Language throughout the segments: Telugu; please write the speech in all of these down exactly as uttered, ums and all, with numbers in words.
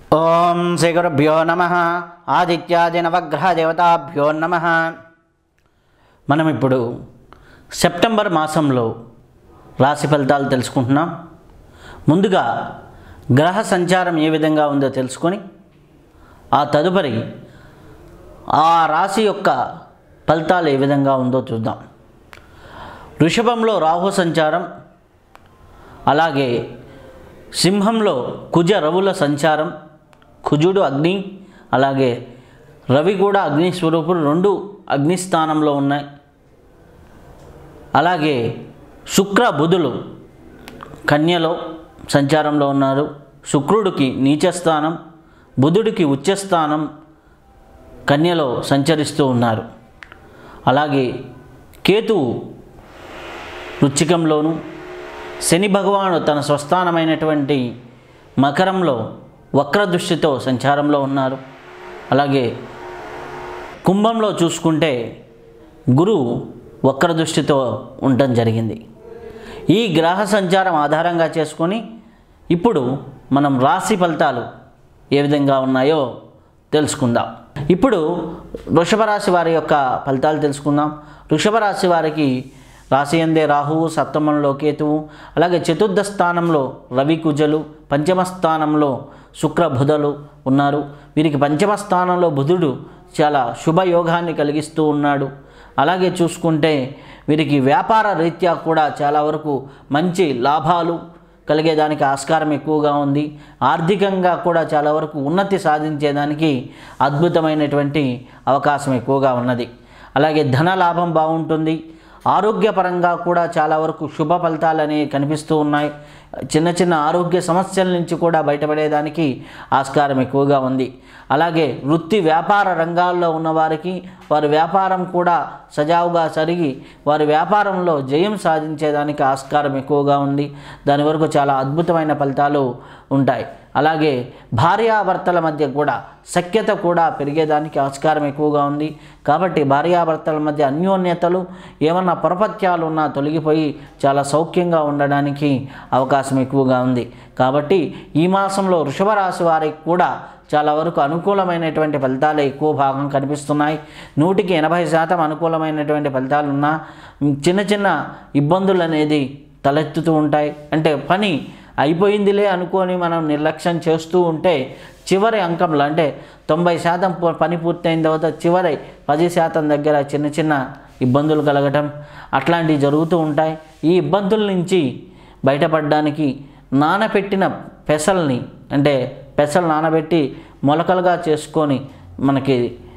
ఓం శ్రీ గురుభ్యో నమః. ఆదిత్యాది నవగ్రహ దేవతాభ్యో నమః. మనం ఇప్పుడు సెప్టెంబర్ మాసంలో రాశి ఫలితాలు తెలుసుకుంటున్నాం. ముందుగా గ్రహ సంచారం ఏ విధంగా ఉందో తెలుసుకొని ఆ తదుపరి ఆ రాశి యొక్క ఫలితాలు ఏ విధంగా ఉందో చూద్దాం. వృషభంలో రాహు సంచారం, అలాగే సింహంలో కుజ రవుల సంచారం. కుజుడు అగ్ని, అలాగే రవి కూడా అగ్ని స్వరూపులు, రెండు అగ్నిస్థానంలో ఉన్నాయి. అలాగే శుక్ర బుధులు కన్యలో సంచారంలో ఉన్నారు. శుక్రుడికి నీచస్థానం, బుధుడికి ఉచ్చస్థానం కన్యలో సంచరిస్తూ ఉన్నారు. అలాగే కేతువు వృశ్చికంలోను, శని భగవానుడు తన స్వస్థానమైనటువంటి మకరంలో వక్రదృష్టితో సంచారంలో ఉన్నారు. అలాగే కుంభంలో చూసుకుంటే గురువు వక్రదృష్టితో ఉండటం జరిగింది. ఈ గ్రహ సంచారం ఆధారంగా చేసుకొని ఇప్పుడు మనం రాశి ఫలితాలు ఏ విధంగా ఉన్నాయో తెలుసుకుందాం. ఇప్పుడు వృషభ రాశి వారి యొక్క ఫలితాలు తెలుసుకుందాం. వృషభ రాశి వారికి రాశి యందే రాహువు, సప్తమంలో కేతువు, అలాగే చతుర్థ స్థానంలో రవి కుజలు, పంచమ స్థానంలో శుక్ర బుధులు ఉన్నారు. వీరికి పంచమ స్థానంలో బుధుడు చాలా శుభయోగాన్ని కలిగిస్తూ ఉన్నాడు. అలాగే చూసుకుంటే వీరికి వ్యాపార రీత్యా కూడా చాలా వరకు మంచి లాభాలు కలిగేదానికి ఆస్కారం ఎక్కువగా ఉంది. ఆర్థికంగా కూడా చాలా వరకు ఉన్నతి సాధించేదానికి అద్భుతమైనటువంటి అవకాశం ఎక్కువగా ఉన్నది. అలాగే ధన లాభం బాగుంటుంది. ఆరోగ్యపరంగా కూడా చాలా వరకు శుభ ఫలితాలు అనేవి కనిపిస్తూ ఉన్నాయి. చిన్న చిన్న ఆరోగ్య సమస్యల నుంచి కూడా బయటపడేదానికి ఆస్కారం ఎక్కువగా ఉంది. అలాగే వృత్తి వ్యాపార రంగాల్లో ఉన్నవారికి వారి వ్యాపారం కూడా సజావుగా జరిగి వారి వ్యాపారంలో జయం సాధించేదానికి ఆస్కారం ఎక్కువగా ఉంది. దాని వరకు చాలా అద్భుతమైన ఫలితాలు ఉంటాయి. అలాగే భార్యాభర్తల మధ్య కూడా సఖ్యత కూడా పెరిగేదానికి ఆస్కారం ఎక్కువగా ఉంది. కాబట్టి భార్యాభర్తల మధ్య అన్యోన్యతలు ఏమన్నా పొరపత్యాలు ఉన్నా తొలగిపోయి చాలా సౌఖ్యంగా ఉండడానికి అవకాశం ఎక్కువగా ఉంది. కాబట్టి ఈ మాసంలో వృషభ రాశి వారికి కూడా చాలా వరకు అనుకూలమైనటువంటి ఫలితాలు ఎక్కువ భాగం కనిపిస్తున్నాయి. నూటికి ఎనభై శాతం అనుకూలమైనటువంటి ఫలితాలు ఉన్నా చిన్న చిన్న ఇబ్బందులు అనేది తలెత్తుతూ ఉంటాయి. అంటే పని అయిపోయిందిలే అనుకొని మనం నిర్లక్ష్యం చేస్తూ ఉంటే చివరి అంకంలో అంటే తొంభై శాతం పని పూర్తయిన తర్వాత చివరి పది శాతం దగ్గర చిన్న చిన్న ఇబ్బందులు కలగటం అట్లాంటివి జరుగుతూ ఉంటాయి. ఈ ఇబ్బందుల నుంచి బయటపడడానికి నానబెట్టిన పెసల్ని అంటే పెసలు నానబెట్టి మొలకలుగా చేసుకొని మనకి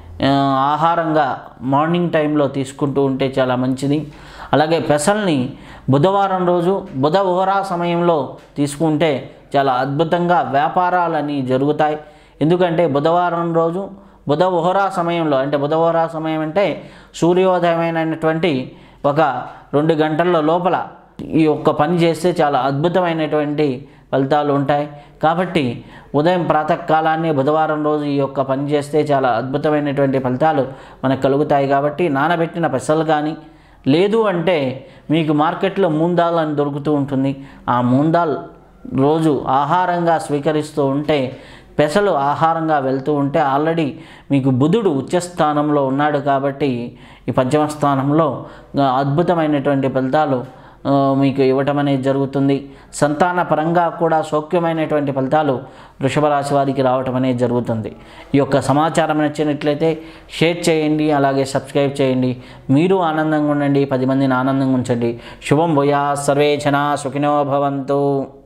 ఆహారంగా మార్నింగ్ టైంలో తీసుకుంటూ ఉంటే చాలా మంచిది. అలాగే పెసల్ని బుధవారం రోజు బుధ ఓహరా సమయంలో తీసుకుంటే చాలా అద్భుతంగా వ్యాపారాలని జరుగుతాయి. ఎందుకంటే బుధవారం రోజు బుధ ఓహరా సమయంలో అంటే బుధ ఓహరా సమయం అంటే సూర్యోదయమైనటువంటి ఒక రెండు గంటల లోపల ఈ ఒక్క పని చేస్తే చాలా అద్భుతమైనటువంటి ఫలితాలు ఉంటాయి. కాబట్టి ఉదయం ప్రాతకాలాన్ని బుధవారం రోజు ఈ యొక్క పని చేస్తే చాలా అద్భుతమైనటువంటి ఫలితాలు మనకు కలుగుతాయి. కాబట్టి నానబెట్టిన పెసలు కానీ లేదు అంటే మీకు మార్కెట్లో మూందాల్ అని దొరుకుతూ ఉంటుంది. ఆ మూందాల్ రోజు ఆహారంగా స్వీకరిస్తూ ఉంటే పెసలు ఆహారంగా వెళ్తూ ఉంటే ఆల్రెడీ మీకు బుధుడు ఉచ్చస్థానంలో ఉన్నాడు. కాబట్టి ఈ పంచమ స్థానంలో అద్భుతమైనటువంటి ఫలితాలు మీకు ఇవ్వటం అనేది జరుగుతుంది. సంతాన పరంగా కూడా సౌఖ్యమైనటువంటి ఫలితాలు వృషభ రాశి వారికి రావటం అనేది జరుగుతుంది. ఈ యొక్క సమాచారం నచ్చినట్లయితే షేర్ చేయండి, అలాగే సబ్స్క్రైబ్ చేయండి. మీరు ఆనందంగా ఉండండి, పది మందిని ఆనందంగా ఉంచండి. శుభం భూయాత్. సర్వే జనా సుఖినో భవంతు.